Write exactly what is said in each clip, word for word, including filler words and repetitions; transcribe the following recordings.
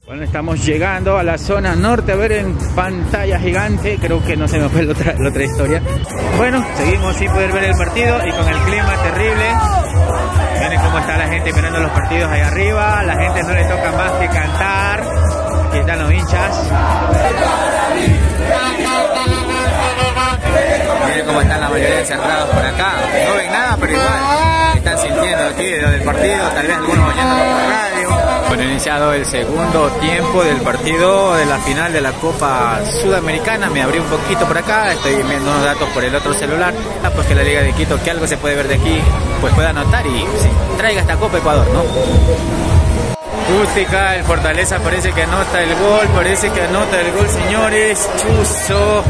Bueno, estamos llegando a la zona norte a ver en pantalla gigante. Creo que no se me fue la otra, la otra historia. Bueno, seguimos sin poder ver el partido y con el clima terrible. Miren cómo está la gente mirando los partidos ahí arriba. La gente no le toca más que cantar. Aquí están los hinchas. Miren cómo están la mayoría encerrados por acá. No ven nada, pero igual están sintiendo aquí lo del partido. Tal vez algunos oyéndolo por radio. Bueno, iniciado el segundo tiempo del partido de la final de la Copa Sudamericana. Me abrí un poquito por acá, estoy viendo unos datos por el otro celular. Pues que la Liga de Quito, que algo se puede ver de aquí, pues pueda anotar y sí, traiga esta Copa Ecuador, ¿no? Acústica, el Fortaleza parece que anota el gol, parece que anota el gol, señores. Chuzo.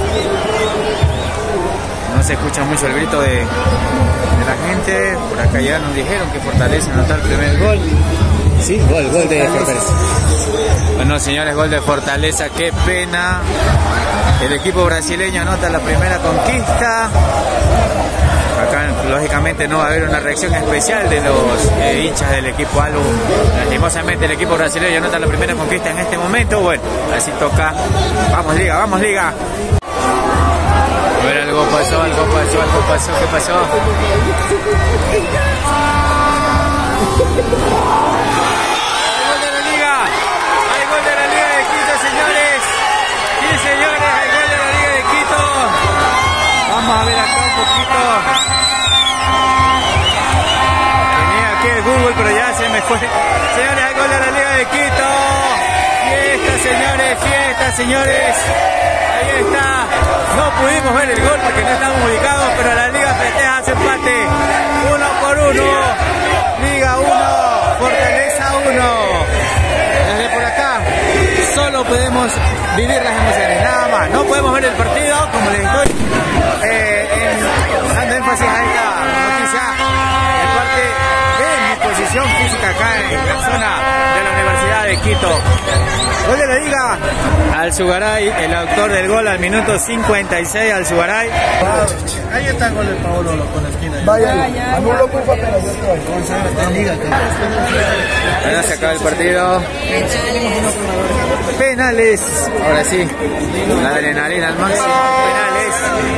No se escucha mucho el grito de, de la gente. Por acá ya nos dijeron que Fortaleza anotó el primer gol. Sí, gol, gol de Fortaleza. Bueno, señores, gol de Fortaleza, qué pena. El equipo brasileño anota la primera conquista. Acá, lógicamente, no va a haber una reacción especial de los eh, hinchas del equipo Albo. Lastimosamente, el equipo brasileño anota la primera conquista en este momento. Bueno, así toca. Vamos, Liga, vamos, Liga. A ver, algo pasó, algo pasó, algo pasó. ¿Qué pasó? Vamos a ver acá un poquito. Tenía aquí el Google, pero ya se me fue. Señores, hay gol de la Liga de Quito. Fiesta, señores, fiesta, señores. Ahí está. No pudimos ver el gol porque no estamos ubicados, pero la Liga festeja su empate. Uno por uno. Liga uno, Fortaleza uno. Desde por acá solo podemos vivir las emociones, nada más. No podemos ver el partido, como les estoy eh, en, dando énfasis a esta noticia, de parte de mi posición física acá en la zona de la Universidad de Quito. Gol de la Liga. Alzugaray, el autor del gol al minuto cincuenta y seis, Alzugaray. Ahí está el gol de Paolo con la esquina. Vaya, a mí lo culpa, pero yo estoy. Ahora se acaba el partido. Penales. Ahora sí, la adrenalina al máximo. Penales.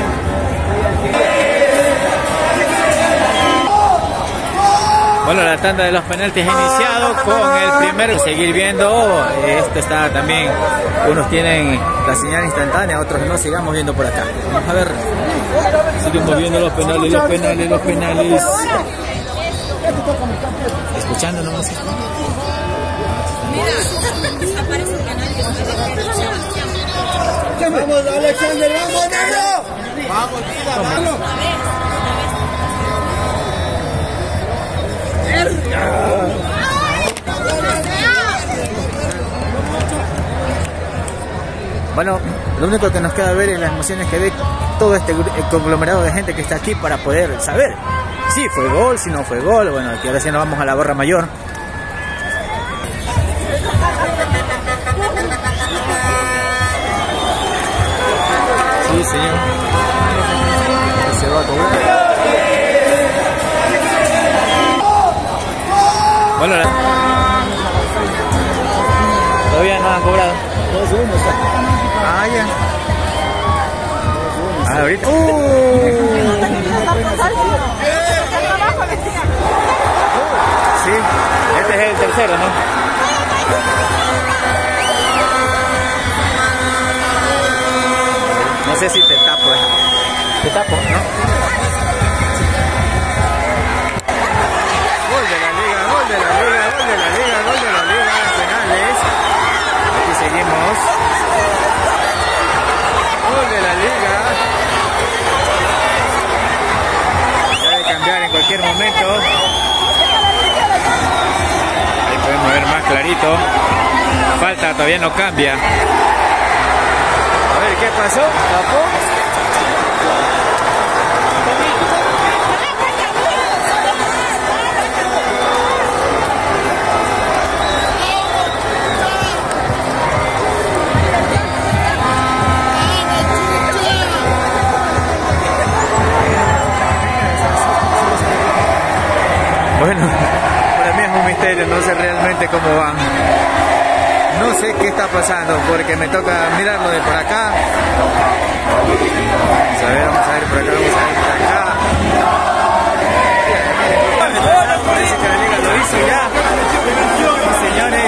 Bueno, la tanda de los penaltis ha iniciado con el primero. Seguir viendo, esto está también, unos tienen la señal instantánea, otros no. Sigamos viendo por acá. Vamos a ver. Seguimos viendo los penales, los penales, los penales. Escuchando nomás. Vamos, Alexander, vamos, negro. Vamos, vamos. Bueno, lo único que nos queda ver es las emociones que ve todo este conglomerado de gente que está aquí para poder saber si fue gol, si no fue gol. Bueno, aquí ahora sí nos vamos a la barra mayor. Sí, señor. Se va a cobrar. Bueno, la... todavía no han cobrado. Dos segundos. Ah, ya. Ah, ahorita. Uh. Sí, este es el tercero, ¿no? No sé si te tapo. Te tapo, ¿no? Gol de la Liga, gol de la Liga, gol de la Liga, gol de la Liga, penales. Aquí seguimos. Gol de la Liga. Debe cambiar en cualquier momento. Ahí podemos ver más clarito. Falta, todavía no cambia. A ver qué pasó. ¿Tapó? Bueno, para mí es un misterio, no sé realmente cómo van. no sé qué está pasando, porque me toca mirarlo de por acá. Vamos a ver, vamos a ver por acá, vamos a ver por acá. Parece que la liga lo hizo ya. Señores.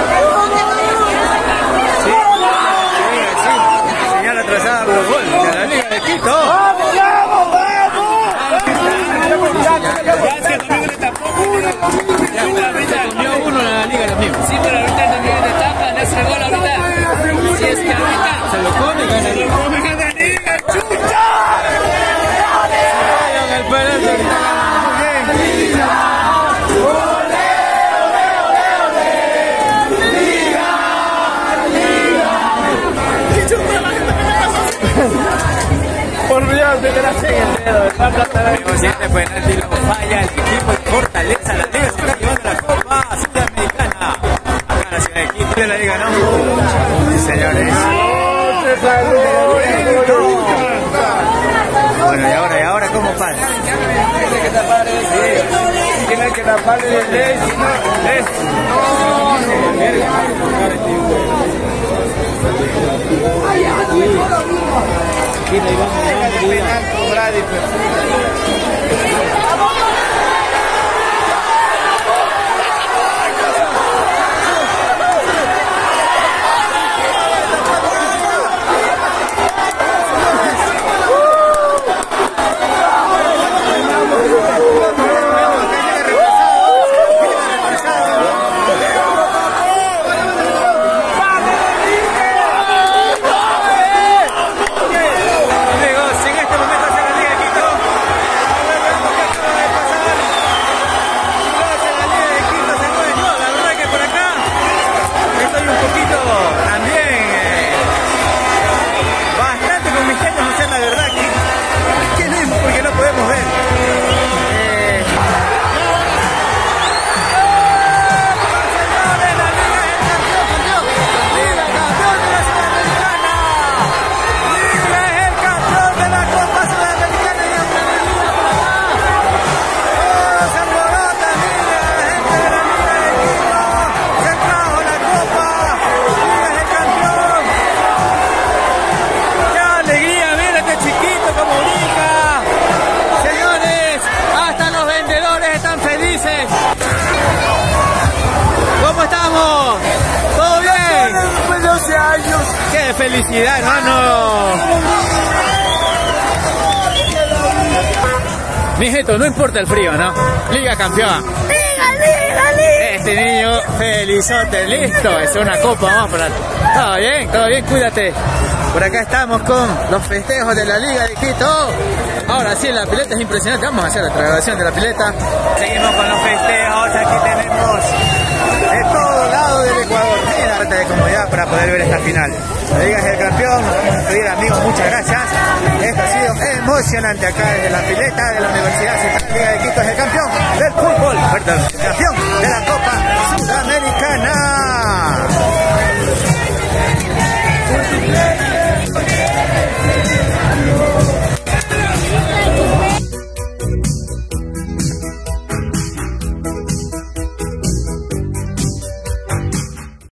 Sí, sí, señal atrasada por gol de la Liga de Quito. ¡Vamos, vamos, vamos! Ya es que conmigo le tapó. Ya, pero ahorita comió uno en la liga también. Sí, pero ahorita también le tapa, le hace gol ahorita. Si es que ahorita Se lo come, gana. se lo come, gana la liga, chucha. El Pérez está ganando muy bien. Por Dios, me te la sigue el dedo. Siete penalti lo falla el equipo de Fortaleza. La Liga se está llevando la Copa Sudamericana. Acá en la ciudad de Quito. La Liga, ¿no? Sí, señores. Bueno, y ahora, y ahora, ¿cómo pasa? Tiene que tapar el Tiene que tapar el Les. ¿Cómo estamos? ¿Todo bien? Después de doce años. ¡Qué felicidad, hermano! Mijeto, no importa el frío, ¿no? Liga campeón. ¡Liga, liga, liga! Este niño, felizote, listo. Es una copa, vamos para... Todo bien, todo bien, cuídate. Por acá estamos con los festejos de la Liga de Quito. Ahora sí, la pileta es impresionante. Vamos a hacer otra grabación de la pileta. Seguimos con los festejos. Aquí tenemos de todo lado del Ecuador. Mira, falta de comodidad para poder ver esta final. La Liga es el campeón. Nos vamos a despedir, amigos. Muchas gracias. Esto ha sido emocionante acá desde la pileta de la Universidad Central. Liga de Quito es el campeón del fútbol. Perdón, el campeón